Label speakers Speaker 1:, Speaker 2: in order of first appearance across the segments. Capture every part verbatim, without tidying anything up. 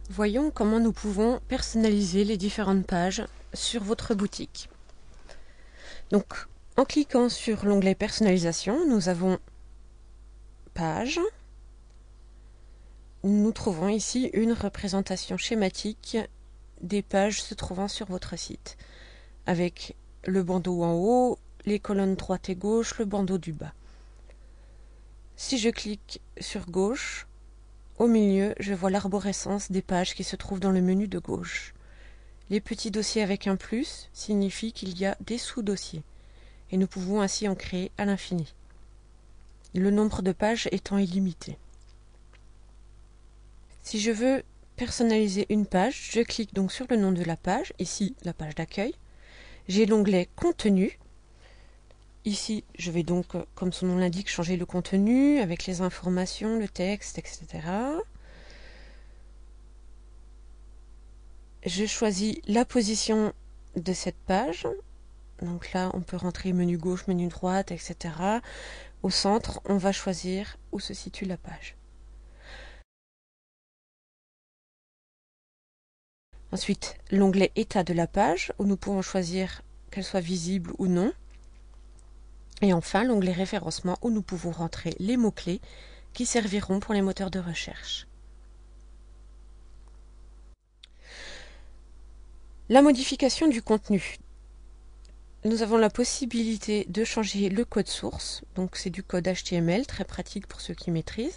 Speaker 1: Voyons comment nous pouvons personnaliser les différentes pages sur votre boutique. Donc, en cliquant sur l'onglet personnalisation, nous avons page. Nous trouvons ici une représentation schématique des pages se trouvant sur votre site, avec le bandeau en haut, les colonnes droite et gauche, le bandeau du bas. Si je clique sur gauche, au milieu, je vois l'arborescence des pages qui se trouvent dans le menu de gauche. Les petits dossiers avec un plus signifient qu'il y a des sous-dossiers, et nous pouvons ainsi en créer à l'infini, le nombre de pages étant illimité. Si je veux personnaliser une page, je clique donc sur le nom de la page, ici la page d'accueil. J'ai l'onglet Contenu. Ici, je vais donc, comme son nom l'indique, changer le contenu avec les informations, le texte, et cetera. Je choisis la position de cette page. Donc là, on peut rentrer menu gauche, menu droite, et cetera. Au centre, on va choisir où se situe la page. Ensuite, l'onglet État de la page, où nous pouvons choisir qu'elle soit visible ou non. Et enfin, l'onglet Référencement, où nous pouvons rentrer les mots-clés qui serviront pour les moteurs de recherche. La modification du contenu. Nous avons la possibilité de changer le code source, donc c'est du code H T M L, très pratique pour ceux qui maîtrisent.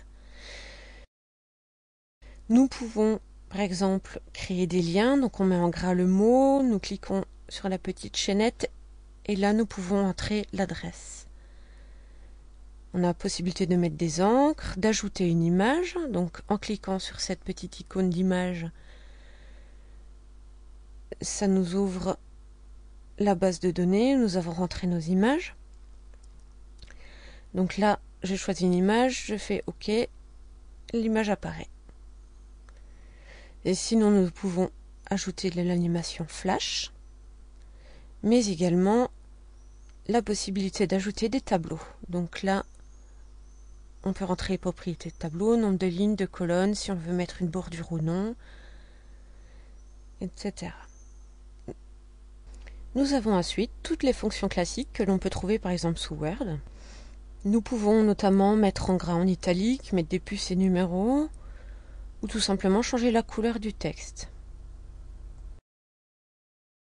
Speaker 1: Nous pouvons, par exemple, créer des liens, donc on met en gras le mot, nous cliquons sur la petite chaînette, et là nous pouvons entrer l'adresse. On a la possibilité de mettre des encres, d'ajouter une image, donc en cliquant sur cette petite icône d'image, ça nous ouvre la base de données, nous avons rentré nos images. Donc là, je choisis une image, je fais OK, l'image apparaît. Et sinon, nous pouvons ajouter de l'animation flash, mais également la possibilité d'ajouter des tableaux. Donc là, on peut rentrer les propriétés de tableau, nombre de lignes, de colonnes, si on veut mettre une bordure ou non, et cetera. Nous avons ensuite toutes les fonctions classiques que l'on peut trouver par exemple sous Word. Nous pouvons notamment mettre en gras en italique, mettre des puces et numéros, ou tout simplement changer la couleur du texte.